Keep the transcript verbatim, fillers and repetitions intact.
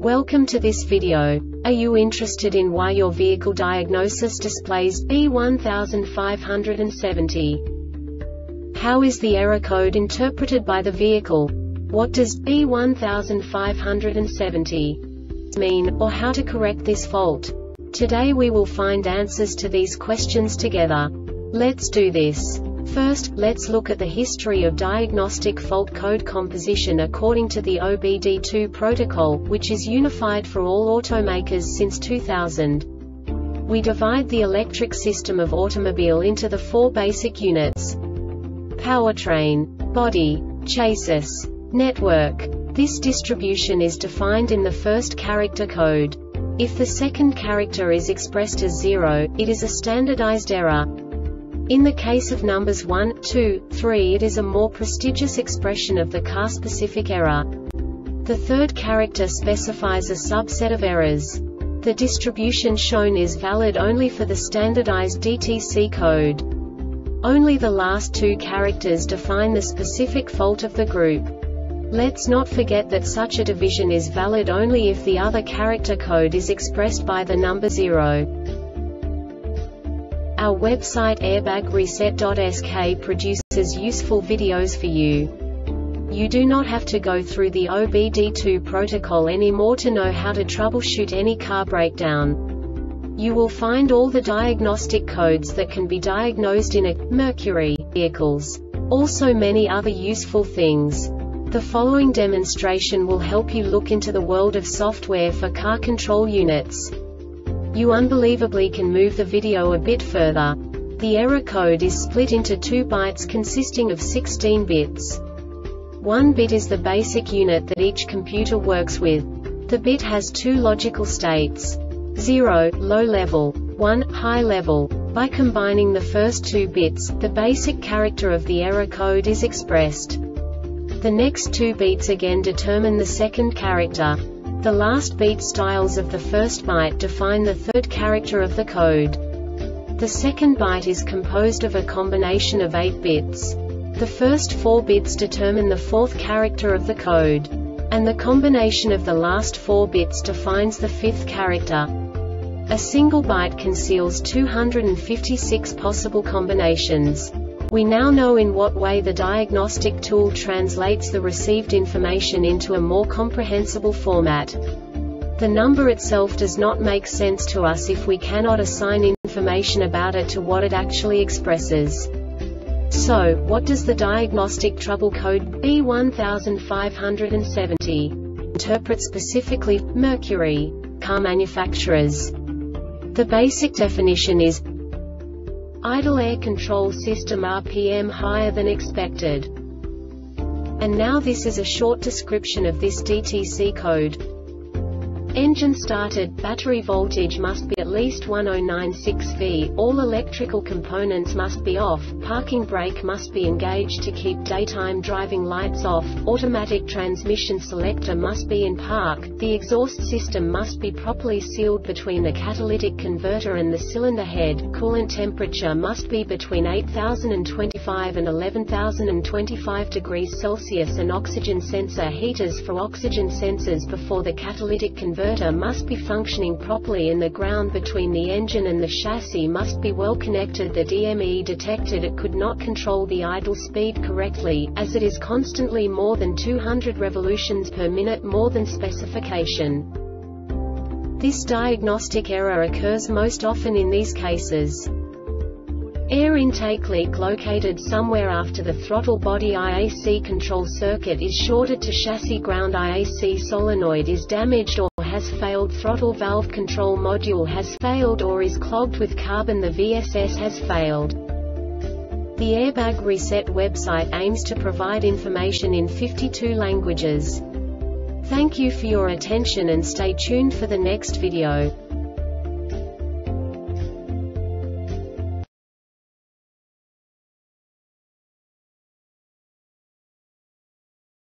Welcome to this video. Are you interested in why your vehicle diagnosis displays B one five seven zero? How is the error code interpreted by the vehicle? What does B one five seven zero mean, or how to correct this fault? Today we will find answers to these questions together. Let's do this. First, let's look at the history of diagnostic fault code composition according to the O B D two protocol, which is unified for all automakers since two thousand. We divide the electric system of automobile into the four basic units: powertrain, body, chassis, network. This distribution is defined in the first character code. If the second character is expressed as zero, it is a standardized error. In the case of numbers one, two, three, it is a more prestigious expression of the car-specific error. The third character specifies a subset of errors. The distribution shown is valid only for the standardized D T C code. Only the last two characters define the specific fault of the group. Let's not forget that such a division is valid only if the other character code is expressed by the number zero. Our website airbag reset dot S K produces useful videos for you. You do not have to go through the O B D two protocol anymore to know how to troubleshoot any car breakdown. You will find all the diagnostic codes that can be diagnosed in a Mercury vehicles. Also many other useful things. The following demonstration will help you look into the world of software for car control units. You unbelievably can move the video a bit further. The error code is split into two bytes consisting of sixteen bits. One bit is the basic unit that each computer works with. The bit has two logical states: zero, low level, one, high level. By combining the first two bits, the basic character of the error code is expressed. The next two bits again determine the second character. The last beat styles of the first byte define the third character of the code. The second byte is composed of a combination of eight bits. The first four bits determine the fourth character of the code. And the combination of the last four bits defines the fifth character. A single byte conceals two hundred fifty-six possible combinations. We now know in what way the diagnostic tool translates the received information into a more comprehensible format. The number itself does not make sense to us if we cannot assign information about it to what it actually expresses. So, what does the diagnostic trouble code B one five seven zero interpret specifically for Mercury car manufacturers? The basic definition is idle air control system R P M higher than expected. And now this is a short description of this D T C code. Engine started, battery voltage must be at least one thousand ninety-six volts, all electrical components must be off, parking brake must be engaged to keep daytime driving lights off, automatic transmission selector must be in park, the exhaust system must be properly sealed between the catalytic converter and the cylinder head, coolant temperature must be between eight thousand twenty-five and eleven thousand twenty-five degrees Celsius and oxygen sensor heaters for oxygen sensors before the catalytic converter must be functioning properly and the ground between the engine and the chassis must be well connected. The D M E detected it could not control the idle speed correctly, as it is constantly more than two hundred revolutions per minute more than specification. This diagnostic error occurs most often in these cases: air intake leak located somewhere after the throttle body I A C control circuit is shorted to chassis ground, I A C solenoid is damaged or has failed, throttle valve control module has failed or is clogged with carbon, the V S S has failed. The Airbag Reset website aims to provide information in fifty-two languages. Thank you for your attention and stay tuned for the next video.